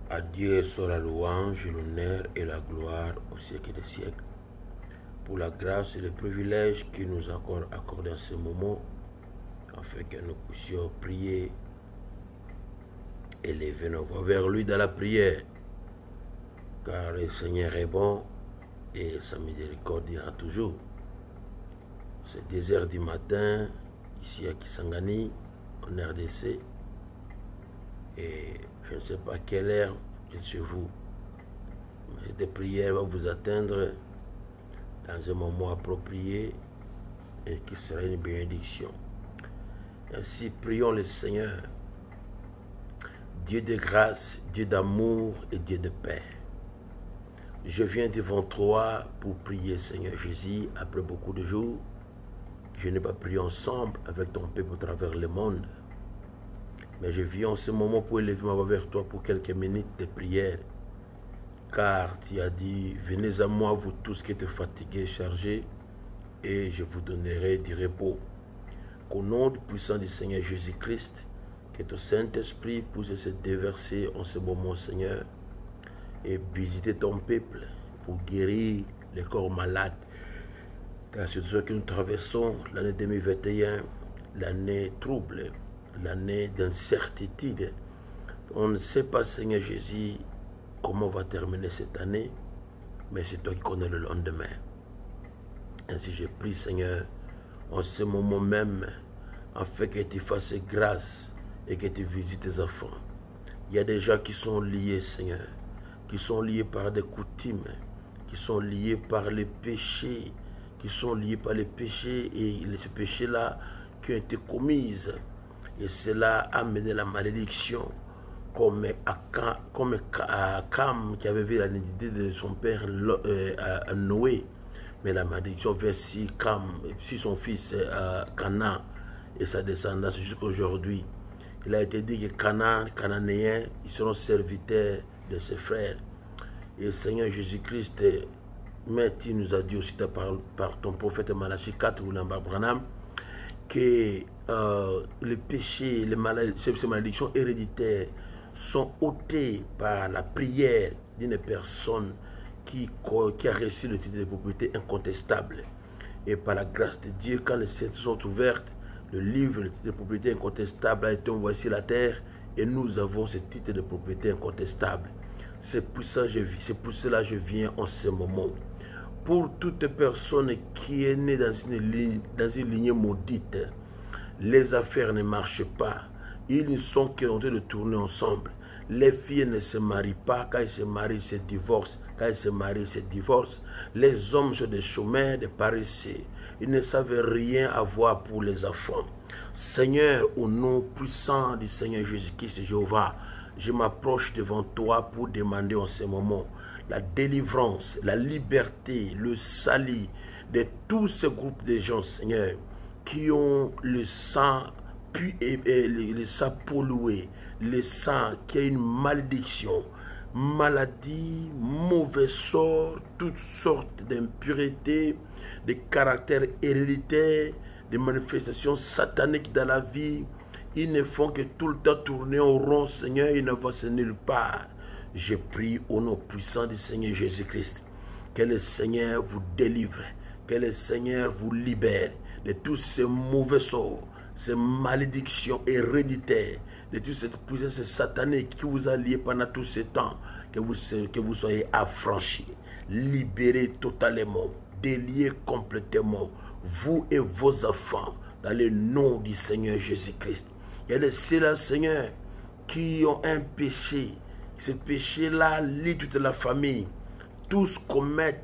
À Dieu soit la louange, l'honneur et la gloire au siècle des siècles. Pour la grâce et le privilège qu'il nous a accordé en ce moment, afin que nous puissions prier, élever nos voix vers lui dans la prière. Car le Seigneur est bon et sa miséricorde ira toujours. C'est 2 heures du matin, ici à Kisangani, en RDC. Et je ne sais pas quelle heure est chez vous. Mais cette prière va vous atteindre dans un moment approprié et qui sera une bénédiction. Ainsi, prions le Seigneur, Dieu de grâce, Dieu d'amour et Dieu de paix. Je viens devant toi pour prier, Seigneur Jésus, après beaucoup de jours. Je n'ai pas prié ensemble avec ton peuple à travers le monde. Mais je viens en ce moment pour élever ma voix vers toi pour quelques minutes de prière. Car tu as dit, venez à moi vous tous qui êtes fatigués et chargés, et je vous donnerai du repos. Qu'au nom du puissant du Seigneur Jésus-Christ, que ton Saint-Esprit puisse se déverser en ce moment, Seigneur, et visiter ton peuple pour guérir les corps malades. Dans la situation que nous traversons, l'année 2021, l'année trouble, l'année d'incertitude. On ne sait pas, Seigneur Jésus, comment va terminer cette année, mais c'est toi qui connais le lendemain. Ainsi je prie, Seigneur, en ce moment même, afin que tu fasses grâce et que tu visites tes enfants. Il y a des gens qui sont liés, Seigneur, qui sont liés par des coutumes, qui sont liés par les péchés, et ces péchés-là qui ont été commis. Et cela a amené la malédiction, comme Cam qui avait vu la nudité de son père Noé. Mais la malédiction vers si son fils Canaan et sa descendance jusqu'à aujourd'hui. Il a été dit que Cananéens, ils seront serviteurs de ses frères. Et le Seigneur Jésus-Christ, mais tu nous as dit aussi par ton prophète Malachie 4 ou Lamba Branham, que les péchés, ces malédictions héréditaires sont ôtées par la prière d'une personne qui a reçu le titre de propriété incontestable. Et par la grâce de Dieu, quand les cieux sont ouvertes, le livre, le titre de propriété incontestable a été envoyé sur la terre et nous avons ce titre de propriété incontestable. C'est pour cela que je viens en ce moment. Pour toute personne qui est née dans une lignée maudite, les affaires ne marchent pas. Ils ne sont qu'en train de tourner ensemble. Les filles ne se marient pas. Quand ils se marient, ils se divorcent. Quand ils se marient, ils se divorcent. Les hommes sont des chômeurs, des paresseux. Ils ne savent rien avoir pour les enfants. Seigneur, au nom puissant du Seigneur Jésus-Christ, Jéhovah, je m'approche devant toi pour demander en ce moment la délivrance, la liberté, le salut de tous ces groupes de gens, Seigneur, qui ont le sang le sang pollué, le sang qui a une malédiction, maladie, mauvais sort, toutes sortes d'impuretés, de caractères héréditaires, des manifestations sataniques dans la vie. Ils ne font que tout le temps tourner en rond, Seigneur, ils ne vont se nulle part. Je prie au nom puissant du Seigneur Jésus-Christ, que le Seigneur vous délivre, que le Seigneur vous libère de tous ces mauvais sorts, ces malédictions héréditaires, de toute cette puissance satanique qui vous a lié pendant tout ce temps, que vous soyez affranchis, libérés totalement, déliés complètement, vous et vos enfants, dans le nom du Seigneur Jésus-Christ. Il y a des ceux-là, Seigneur, qui ont un péché. Ce péché-là lie toute la famille. Tous commettent,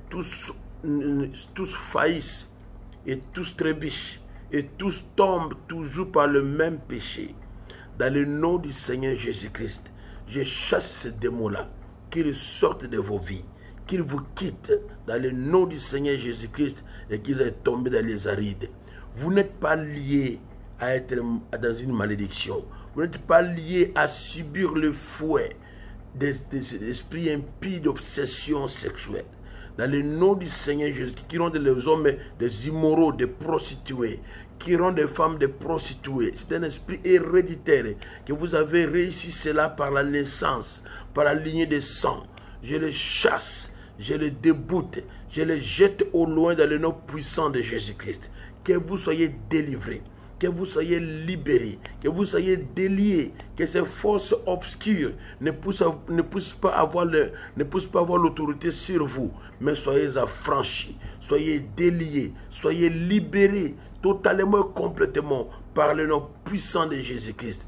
tous faillissent et tous trébuchent. Et tous tombent toujours par le même péché. Dans le nom du Seigneur Jésus-Christ, je chasse ces démons-là, qu'ils sortent de vos vies, qu'ils vous quittent dans le nom du Seigneur Jésus-Christ et qu'ils aient tombé dans les arides. Vous n'êtes pas liés à être dans une malédiction. Vous n'êtes pas liés à subir le fouet des esprits impies d'obsession sexuelle. dans le nom du Seigneur Jésus, qui rendent les hommes des immoraux, des prostituées, qui rendent des femmes des prostituées. C'est un esprit héréditaire que vous avez réussi cela par la naissance, par la lignée des sangs. Je les chasse, je les déboute, je les jette au loin dans le nom puissant de Jésus-Christ. Que vous soyez délivrés, que vous soyez libérés, que vous soyez déliés, que ces forces obscures ne puissent pas avoir l'autorité sur vous, mais soyez affranchis, soyez déliés, soyez libérés totalement et complètement par le nom puissant de Jésus-Christ.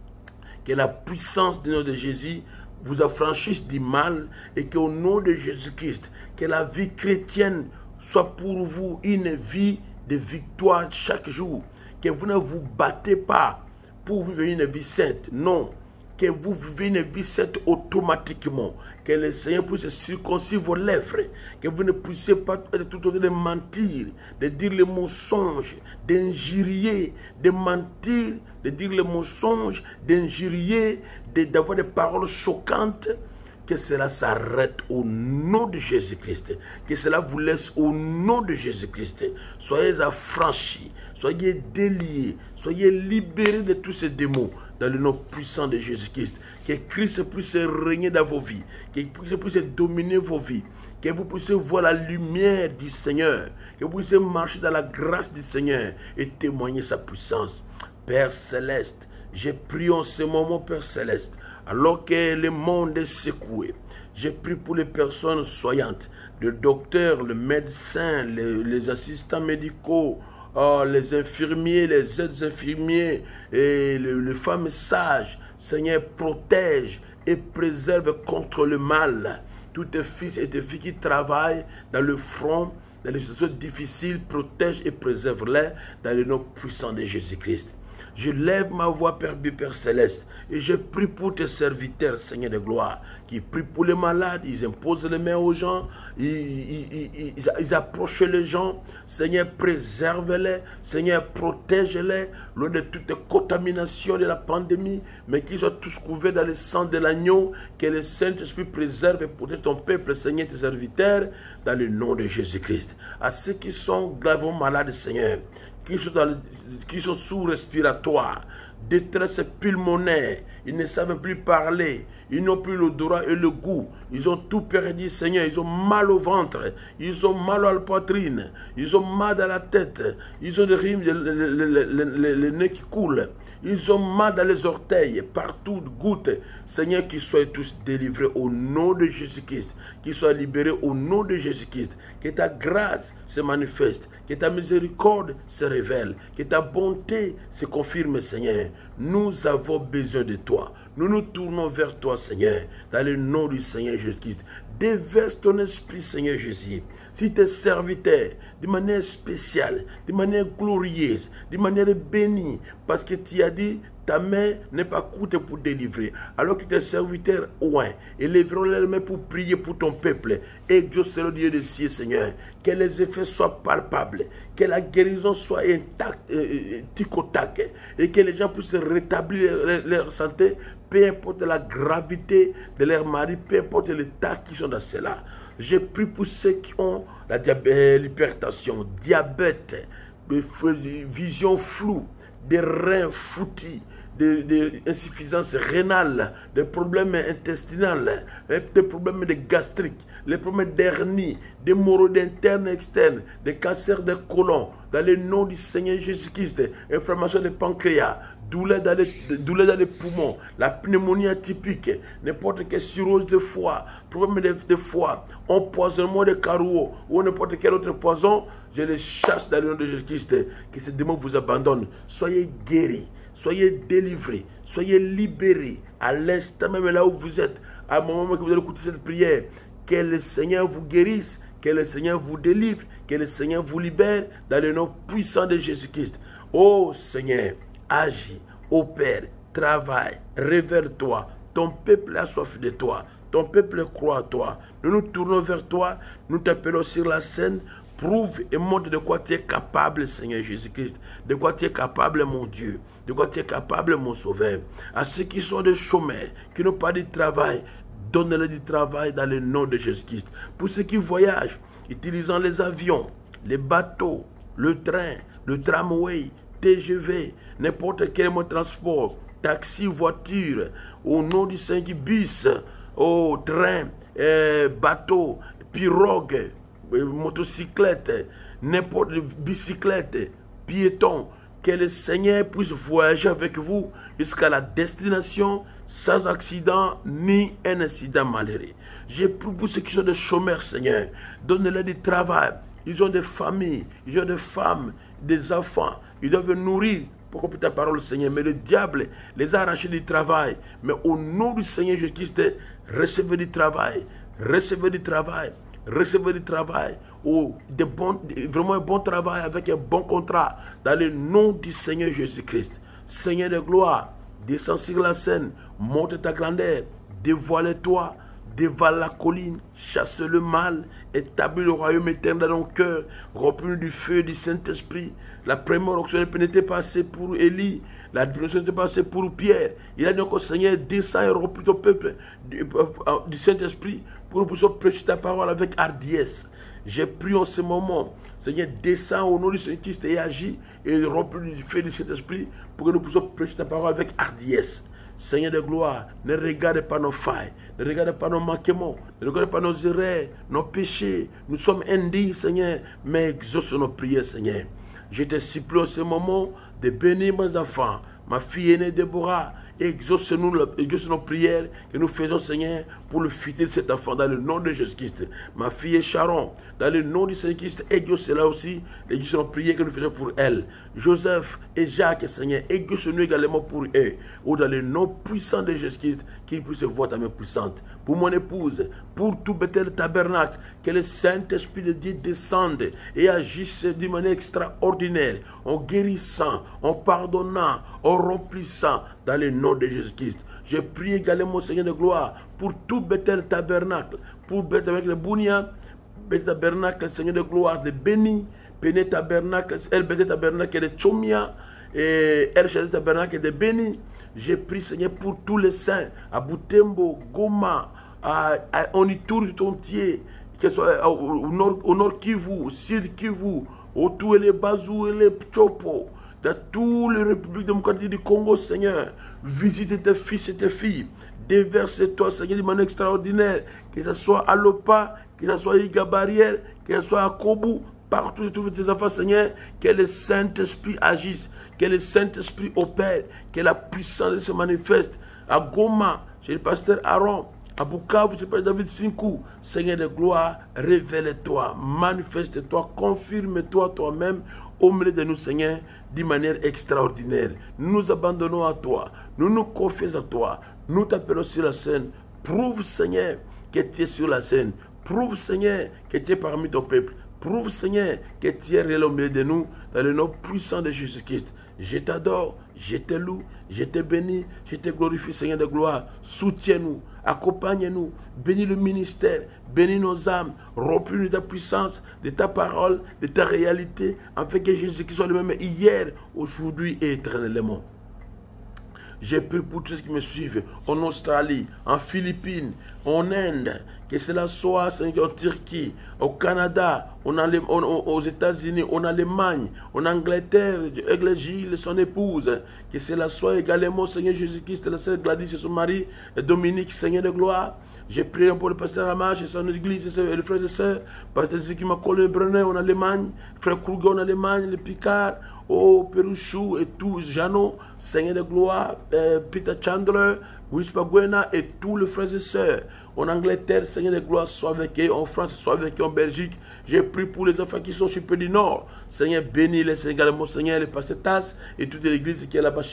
Que la puissance du nom de Jésus vous affranchisse du mal et qu'au nom de Jésus-Christ, que la vie chrétienne soit pour vous une vie de victoire chaque jour. Que vous ne vous battez pas pour vivre une vie sainte. Non. Que vous vivez une vie sainte automatiquement. Que le Seigneur puisse circoncire vos lèvres. Que vous ne puissiez pas être tout autour de mentir, de dire les mensonges, d'injurier, de mentir, de dire les mensonges, d'injurier, d'avoir des paroles choquantes. Que cela s'arrête au nom de Jésus-Christ. Que cela vous laisse au nom de Jésus-Christ. Soyez affranchis, soyez déliés, soyez libérés de tous ces démons dans le nom puissant de Jésus-Christ. Que Christ puisse régner dans vos vies, que Christ puisse dominer vos vies, que vous puissiez voir la lumière du Seigneur, que vous puissiez marcher dans la grâce du Seigneur et témoigner sa puissance. Père Céleste, j'ai prié en ce moment, Père Céleste, alors que le monde est secoué. J'ai prié pour les personnes soignantes, le docteur, le médecin, les assistants médicaux, les infirmiers, les aides-infirmiers et les femmes sages. Seigneur, protège et préserve contre le mal. Tous tes fils et tes filles qui travaillent dans le front, dans les situations difficiles, protège et préserve-les dans le nom puissant de Jésus-Christ. Je lève ma voix, Père Céleste, et je prie pour tes serviteurs, Seigneur de gloire, qui prient pour les malades, ils imposent les mains aux gens, ils approchent les gens. Seigneur, préserve-les, Seigneur, protège-les, loin de toute contamination de la pandémie, mais qu'ils soient tous couverts dans le sang de l'agneau, que le Saint-Esprit préserve et protège ton peuple, Seigneur, tes serviteurs, dans le nom de Jésus-Christ. À ceux qui sont gravement malades, Seigneur, qui sont sous respiratoire, détresse pulmonaire, ils ne savent plus parler, ils n'ont plus l'odorat et le goût, ils ont tout perdu, Seigneur, ils ont mal au ventre, ils ont mal à la poitrine, ils ont mal dans la tête, ils ont des rimes, le nez qui coule, ils ont mal dans les orteils, partout goutte. Seigneur, qu'ils soient tous délivrés au nom de Jésus-Christ, qu'ils soient libérés au nom de Jésus-Christ, que ta grâce se manifeste, que ta miséricorde se révèle, que ta bonté se confirme, Seigneur. Nous avons besoin de toi. Nous nous tournons vers toi, Seigneur, dans le nom du Seigneur Jésus-Christ. Déverse ton esprit, Seigneur Jésus. Si tes serviteurs, de manière spéciale, de manière glorieuse, de manière bénie, parce que tu as dit, ta main n'est pas courte pour délivrer. Alors que tes serviteurs, ouais, élèveront les mains pour prier pour ton peuple. Et Dieu sera le Dieu des cieux, Seigneur. Que les effets soient palpables. Que la guérison soit intacte, tic au tac. Et que les gens puissent rétablir leur santé, peu importe la gravité de leur mari, peu importe l'état qui sont dans cela. Je prie pour ceux qui ont l'hypertension, diabète, vision floue, des reins foutus, des insuffisances rénales, des problèmes intestinaux, des problèmes de gastrique, les problèmes d'hernie, des hémorroïdes internes et externes, des cancers de côlon, dans le nom du Seigneur Jésus-Christ, inflammation des pancréas, douleur dans les poumons, la pneumonie atypique, n'importe quelle cirrhose de foie, problème de foie, empoisonnement de carreaux ou n'importe quel autre poison, je les chasse dans le nom de Jésus-Christ, que ces démons vous abandonnent. Soyez guéris, soyez délivrés, soyez libérés à l'instant même là où vous êtes, à un moment que vous allez écouter cette prière. Que le Seigneur vous guérisse, que le Seigneur vous délivre, que le Seigneur vous libère dans le nom puissant de Jésus-Christ. Oh Seigneur, agis, opère, travaille, révèle-toi. Ton peuple a soif de toi. Ton peuple croit à toi. Nous nous tournons vers toi. Nous t'appelons sur la scène. Prouve et montre de quoi tu es capable, Seigneur Jésus-Christ. De quoi tu es capable, mon Dieu. De quoi tu es capable, mon Sauveur. À ceux qui sont des chômeurs, qui n'ont pas de travail, Donne-leur du travail dans le nom de Jésus-Christ. Pour ceux qui voyagent, utilisant les avions, les bateaux, le train, le tramway, TGV, n'importe quel mode de transport, taxi, voiture, au nom du Seigneur, bus, au train, bateau, pirogue, motocyclette, n'importe bicyclette, piéton, que le Seigneur puisse voyager avec vous jusqu'à la destination sans accident ni un incident malheureux. J'ai pris pour ceux qui sont des chômeurs, Seigneur, donne-leur du travail. Ils ont des familles, ils ont des femmes, des enfants, ils doivent nourrir pour comprendre ta parole, Seigneur. Mais le diable les a arrachés du travail. Mais au nom du Seigneur Jésus-Christ, recevez du travail, recevez du travail, recevez du travail, vraiment un bon travail avec un bon contrat, dans le nom du Seigneur Jésus-Christ. Seigneur de gloire, descends sur la scène, monte ta grandeur, dévoile-toi, dévale la colline, chasse le mal, établis le royaume éternel dans nos cœurs, remplis du feu du Saint-Esprit. La première onction n'était pas assez pour Élie, la dimension n'était pas assez pour Pierre. Il a dit encore, Seigneur, descends et remplis ton peuple du Saint-Esprit pour que nous puissions prêcher ta parole avec hardiesse. J'ai prié en ce moment, Seigneur, descends au nom du Saint-Christ et agis et remplis du feu du Saint-Esprit pour que nous puissions prêcher ta parole avec hardiesse. Seigneur de gloire, ne regarde pas nos failles, ne regarde pas nos manquements, ne regarde pas nos erreurs, nos péchés. Nous sommes indignes, Seigneur, mais exauce nos prières, Seigneur. Je te supplie en ce moment de bénir mes enfants, ma fille aînée Déborah. Exauce nos prières que nous faisons, Seigneur, pour le futur de cet enfant, dans le nom de Jésus-Christ. Ma fille Sharon, dans le nom du Seigneur-Christ, exauce-la aussi, exauce nos prières que nous faisons pour elle. Joseph et Jacques, Seigneur, exauce-nous également pour eux, ou dans le nom puissant de Jésus-Christ, qu'il puisse voir ta main puissante. Pour mon épouse, pour tout Bethel tabernacle, que le Saint-Esprit de Dieu descende et agisse d'une manière extraordinaire, en guérissant, en pardonnant, en remplissant, dans le nom de Jésus-Christ. Je prie également, Seigneur de gloire, pour tout Bethel tabernacle, pour Bethel tabernacle de Bounia, Bethel tabernacle, Seigneur de gloire, de Béni, Béni tabernacle, El Bethel tabernacle de Chomia, et El Shaddai tabernacle de Béni. Je prie, Seigneur, pour tous les saints, à Butembo, Goma, on y tourne tout entier, que ce soit au nord Kivu, au sud Kivu, autour les Bazou et les Chopo, dans toutes les républiques démocratiques du Congo, Seigneur. Visite tes fils et tes filles. Déverse-toi, Seigneur, de manière extraordinaire. Que ce soit à Lopa, que ce soit à Iga Barrière, que ce soit à Kobu, partout où tu trouves tes enfants, Seigneur. Que le Saint-Esprit agisse, que le Saint-Esprit opère, que la puissance se manifeste. À Goma, chez le pasteur Aaron, à Bukavu, chez le pasteur David Sinkou. Seigneur de gloire, révèle-toi, manifeste-toi, confirme-toi toi-même au milieu de nous, Seigneur, d'une manière extraordinaire. Nous nous abandonnons à toi, nous nous confions à toi, nous t'appelons sur la scène. Prouve, Seigneur, que tu es sur la scène. Prouve, Seigneur, que tu es parmi ton peuple. Prouve, Seigneur, que tu es réel au milieu de nous, dans le nom puissant de Jésus-Christ. Je t'adore, je te loue, je te bénis, je te glorifie, Seigneur de gloire. Soutiens-nous, accompagne-nous, bénis le ministère, bénis nos âmes, remplis-nous de ta puissance, de ta parole, de ta réalité, afin que Jésus-Christ soit le même hier, aujourd'hui et éternellement. J'ai pris pour tous ceux qui me suivent en Australie, en Philippines, en Inde, que cela soit en Turquie, au Canada, aux États-Unis, en Allemagne, en Angleterre, Aigle Gilles et son épouse, que cela soit également, Seigneur Jésus-Christ, la sœur Gladys et son mari, Dominique, Seigneur de gloire. J'ai prié pour le pasteur Amash et son église, et les frères et sœurs, pasteur Ziki Makole Brenner en Allemagne, frère Kruger en Allemagne, les Picard, oh, Peruchou et tout, Jeannot, Seigneur de gloire, Peter Chandler, Wispa Gwena et tous les frères et sœurs. En Angleterre, Seigneur de gloire, soit avec eux, en France, soit avec eux, en Belgique. J'ai prié pour les enfants qui sont sur le du Nord. Seigneur, bénis les également, Seigneur, les pasteurs Tas et toute l'église qui est là-bas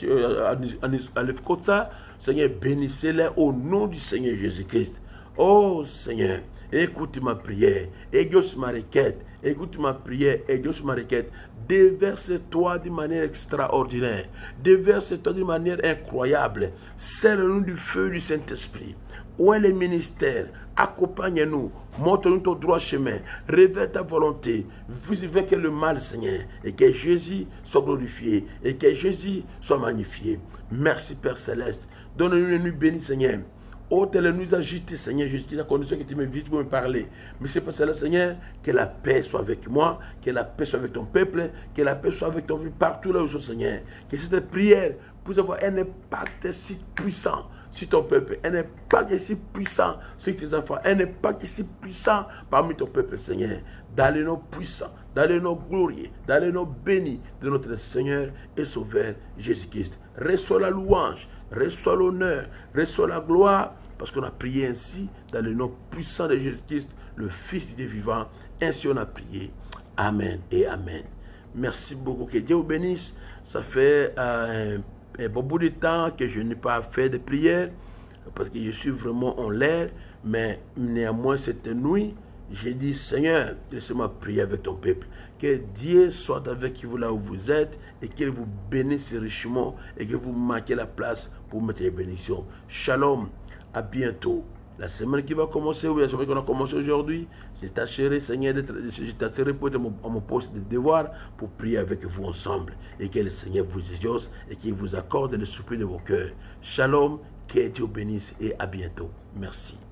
à Lefkotsa. Seigneur, bénissez-les au nom du Seigneur Jésus-Christ. Oh Seigneur, écoute ma prière, exauce ma requête, écoute ma prière, exauce ma requête. Déverse-toi d'une manière extraordinaire, déverse-toi d'une manière incroyable. Serre-nous du feu du Saint-Esprit. Où est le ministère? Accompagne-nous, montre-nous ton droit chemin, révèle ta volonté, fais que le mal, Seigneur, et que Jésus soit glorifié, et que Jésus soit magnifié. Merci Père Céleste, donne-nous une nuit bénie, Seigneur. Oh, telle nuit agitée, Seigneur, je suis à la condition que tu me visites pour me parler. Mais c'est pas cela, Seigneur, que la paix soit avec moi, que la paix soit avec ton peuple, que la paix soit avec ton peuple partout là où je suis, Seigneur. Que cette prière puisse avoir un impact si puissant sur ton peuple, un impact si puissant sur tes enfants, un impact si puissant parmi ton peuple, Seigneur. Dans les noms puissants, dans les noms glorieux, dans les noms bénis de notre Seigneur et Sauveur Jésus-Christ. Reçois la louange, reçois l'honneur, reçois la gloire, parce qu'on a prié ainsi dans le nom puissant de Jésus-Christ, le Fils du Dieu vivant. Ainsi on a prié. Amen et Amen. Merci beaucoup. Que Dieu vous bénisse. Ça fait un bon bout de temps que je n'ai pas fait de prière, parce que je suis vraiment en l'air, mais néanmoins cette nuit, j'ai dit, Seigneur, laissez-moi prier avec ton peuple. Que Dieu soit avec vous là où vous êtes et qu'il vous bénisse richement et que vous marquez la place pour mettre les bénédictions. Shalom, à bientôt. La semaine qui va commencer, ou la semaine qu'on a commencé aujourd'hui, je t'assurerai, Seigneur, je t'assurerai pour être à mon poste de devoir pour prier avec vous ensemble. Et que le Seigneur vous exauce et qu'il vous accorde le souffle de vos cœurs. Shalom, que Dieu bénisse et à bientôt. Merci.